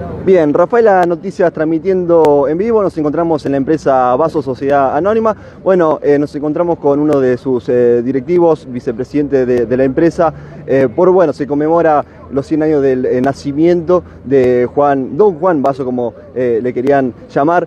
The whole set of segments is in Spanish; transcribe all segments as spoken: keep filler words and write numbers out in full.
Bien, Rafaela Noticias transmitiendo en vivo, nos encontramos en la empresa Vaso Sociedad Anónima. Bueno, eh, nos encontramos con uno de sus eh, directivos, vicepresidente de, de la empresa, eh, por bueno, se conmemora los cien años del eh, nacimiento de Juan, Don Juan Vaso, como eh, le querían llamar.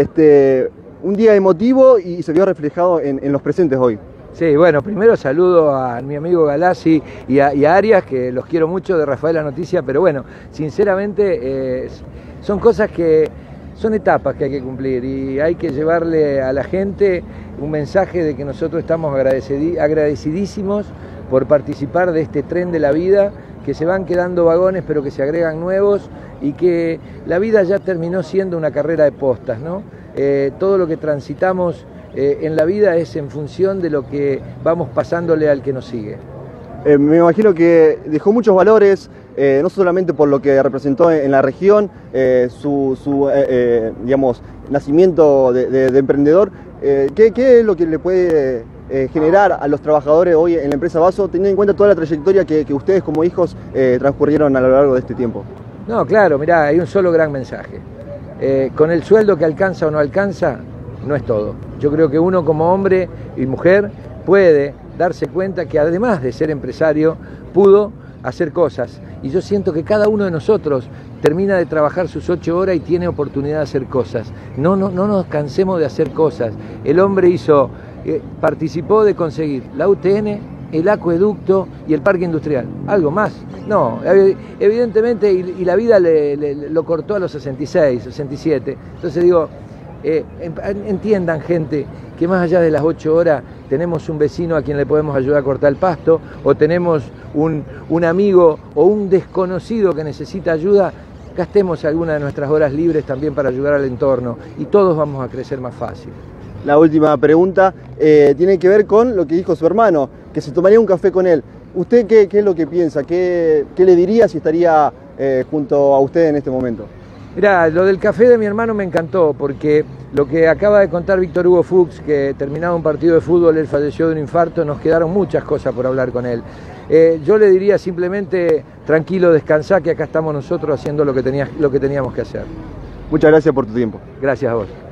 Este, un día emotivo y se vio reflejado en, en los presentes hoy. Sí, bueno, primero saludo a mi amigo Galassi y a, y a Arias, que los quiero mucho, de Rafaela Noticias, pero bueno, sinceramente eh, son cosas que son etapas que hay que cumplir y hay que llevarle a la gente un mensaje de que nosotros estamos agradecidi- agradecidísimos por participar de este tren de la vida, que se van quedando vagones pero que se agregan nuevos y que la vida ya terminó siendo una carrera de postas, ¿no? Eh, todo lo que transitamos Eh, en la vida es en función de lo que vamos pasándole al que nos sigue. Eh, me imagino que dejó muchos valores, eh, no solamente por lo que representó en, en la región, eh, su, su eh, eh, digamos, nacimiento de, de, de emprendedor. Eh, ¿qué, ¿Qué es lo que le puede eh, generar a los trabajadores hoy en la empresa Vaso, teniendo en cuenta toda la trayectoria que, que ustedes como hijos eh, transcurrieron a lo largo de este tiempo? No, claro, mirá, hay un solo gran mensaje. Eh, con el sueldo que alcanza o no alcanza, no es todo. Yo creo que uno como hombre y mujer puede darse cuenta que además de ser empresario, pudo hacer cosas. Y yo siento que cada uno de nosotros termina de trabajar sus ocho horas y tiene oportunidad de hacer cosas. No, no, no nos cansemos de hacer cosas. El hombre hizo, eh, participó de conseguir la U T N, el acueducto y el parque industrial. ¿Algo más? No, evidentemente, y, y la vida le, le, lo cortó a los sesenta y seis, sesenta y siete. Entonces digo, Eh, entiendan, gente, que más allá de las ocho horas tenemos un vecino a quien le podemos ayudar a cortar el pasto, o tenemos un, un amigo o un desconocido que necesita ayuda. Gastemos algunas de nuestras horas libres también para ayudar al entorno y todos vamos a crecer más fácil. La última pregunta eh, tiene que ver con lo que dijo su hermano, que se tomaría un café con él. ¿Usted qué, qué es lo que piensa? ¿Qué, qué le diría si estaría eh, junto a usted en este momento? Mirá, lo del café de mi hermano me encantó, porque lo que acaba de contar Víctor Hugo Fuchs, que terminado un partido de fútbol, él falleció de un infarto, nos quedaron muchas cosas por hablar con él. Eh, yo le diría simplemente, tranquilo, descansá, que acá estamos nosotros haciendo lo que, tenías, lo que teníamos que hacer. Muchas gracias por tu tiempo. Gracias a vos.